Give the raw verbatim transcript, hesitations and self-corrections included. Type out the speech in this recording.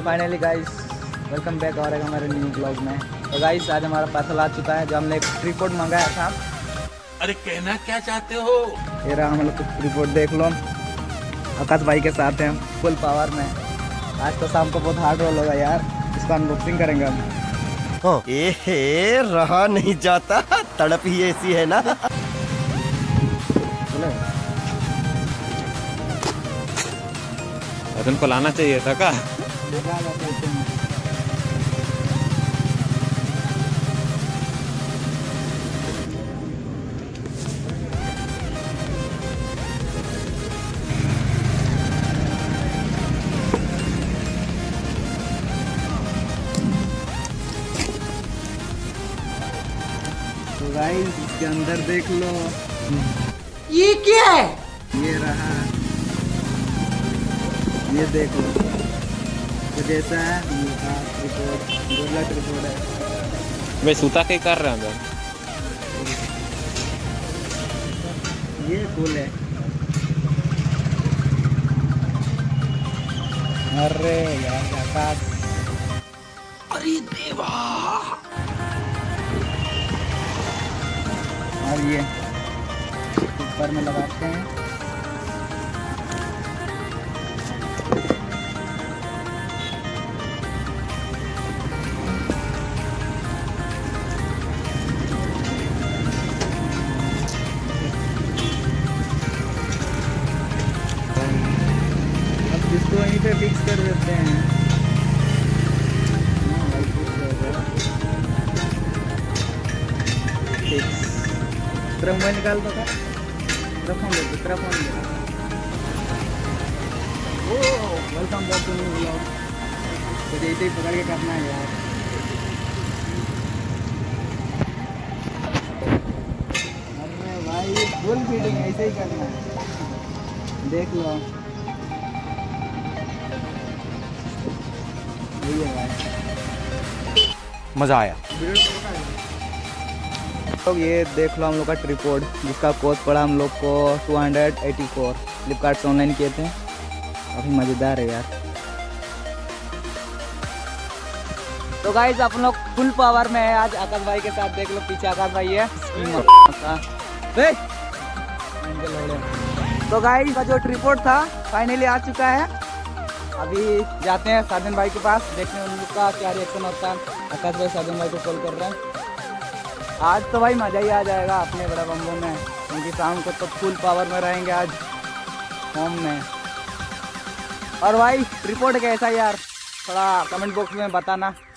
Finally guys welcome back और हमारे new blog में। तो गाइस आज हमारा पार्सल आ चुका है जो हमने एक ट्रिपॉड मंगाया था। अरे कहना क्या चाहते हो? ये रहा हम लोग को ट्रिपॉड, देख लो। आकाश भाई के साथ हैं फुल पावर में। आज तो शाम को बहुत हार्ड रोल होगा यार, इसका अनबॉक्सिंग करेंगे हम। ए रहा नहीं जाता, तड़प ही ऐसी है ना। तुमको लाना चाहिए था का? तो गाइस इसके अंदर देख लो, ये क्या है? ये रहा, ये देख लो। तो जैसा है ट्रिपॉड, गोला ट्रिपॉड है। भाई सूता के कर रहे हैं? ये फुल है। अरे यार आकाश, अरे देवा। और ये ऊपर में लगाते हैं। अब इसको वहीं पे फिक्स कर देते हैं। फिक्स तरफ में निकाल दो का, तरफ फोन दे, तरफ फोन दे। Oh welcome back to new blog. तो ऐसे ही पकड़ के करना है यार। अरे भाई फुल फीडिंग ऐसे ही करना है, देख लो। यही है भाई, मजा आया। तो ये देख लो हम लोग का ट्रिपॉड, जिसका कॉस्ट पड़ा हम लोग को two hundred eighty four. Flipkart से ऑनलाइन किए थे, काफ़ी मज़ेदार है यार। तो गाइस आप लोग फुल पावर में है आज आकाश भाई के साथ। देख लो पीछे आकाश भाई है। तो गाइस का जो ट्रिपॉड था फाइनली आ चुका है। अभी जाते हैं साजन भाई के पास, देखते हैं उन लोग का क्या रिएक्शन होता है। आकाश भाई साजन भाई को कॉल कर रहे हैं। आज तो भाई मज़ा ही आ जाएगा अपने बड़ा बम्बो में, क्योंकि शाम को तो फुल पावर में रहेंगे आज होम में। और भाई ट्रिपॉड कैसा यार, थोड़ा कमेंट बॉक्स में बताना।